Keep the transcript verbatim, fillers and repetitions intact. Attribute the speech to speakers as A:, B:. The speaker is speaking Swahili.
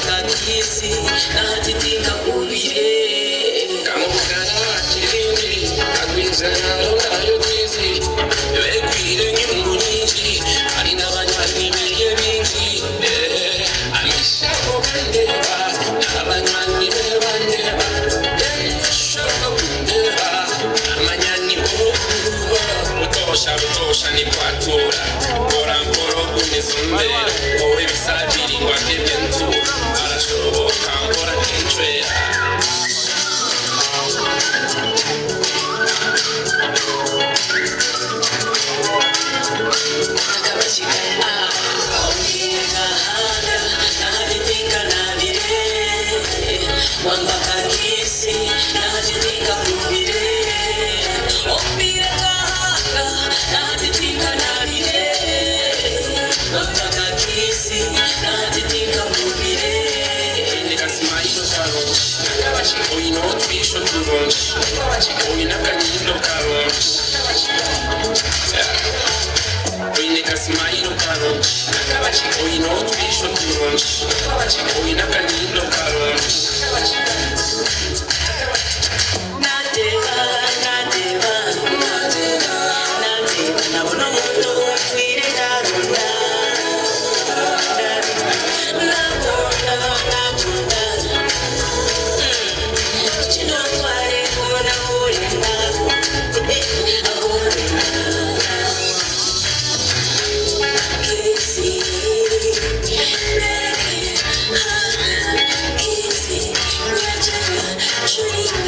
A: Kigezi nahajitinga kubire kamukana kirindi agwizana nayo tizi bekwire nyungu nyingi ari n'abanywanyi biye bingi amishako bandeba n'abanywanyi bebandeba yashaka kundeba amanyani bokuba utosha utosha ni kwatura bora mboro kumizumbera wowe bisabiri ngwakebye nzu arashoboka mbora kinjwera NAKABAKIGA omega hana nahajitinga nabire wanga Kigezi nahajitinga kubire omega hana nahajitinga nabire wanga Kigezi nahajitinga kubire nikasimairo karonji NAKABAKIGA oyino twisho turonji NAKABAKIGA oyina kanyindo karonji Kasmairo karonji NAKABAKIGA oyino twisho turonji NAKABAKIGA oyina kanyindo karonji nadeba nadeba nadeba nadeba nabona umuntu watwire ndarunda nakunda nakunda kino tware kubona urenda ahurenda Shooting